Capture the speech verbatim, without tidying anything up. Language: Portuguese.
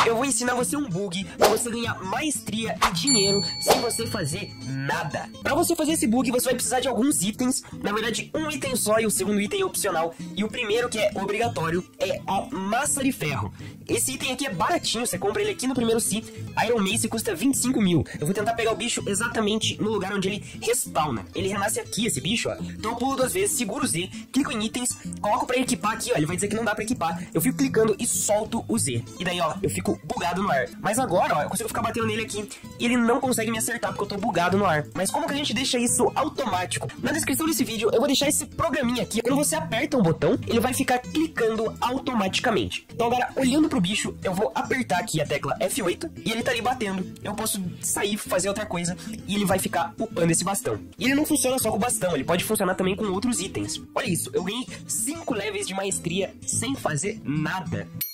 eu vou ensinar você um bug pra você ganhar maestria e dinheiro sem você fazer nada. Pra você fazer esse bug, você vai precisar de alguns itens. Na verdade, um item só e o segundo item é opcional. E o primeiro, que é obrigatório, é a massa de ferro. Esse item aqui é baratinho, você compra ele aqui no primeiro C. Iron Mace custa vinte e cinco mil. Eu vou tentar pegar o bicho exatamente no lugar onde ele respawna. Ele renasce aqui, esse bicho, ó. Então eu pulo duas vezes, seguro o Z, clico em itens, coloco pra equipar aqui, ó. Ele vai dizer que não dá pra equipar. Eu fico clicando e solto o Z. E daí, ó, eu fico bugado no ar. Mas agora, ó, eu consigo ficar batendo nele aqui e ele não consegue me acertar porque eu tô bugado no ar. Mas como que a gente deixa isso automático? Na descrição desse vídeo eu vou deixar esse programinha aqui. Quando você aperta um botão, ele vai ficar clicando automaticamente. Então agora, olhando pro bicho, eu vou apertar aqui a tecla F oito e ele tá ali batendo. Eu posso sair, fazer outra coisa e ele vai ficar upando esse bastão. E ele não funciona só com o bastão, ele pode funcionar também com outros itens. Olha isso, eu ganhei cinco levels de maestria sem fazer nada.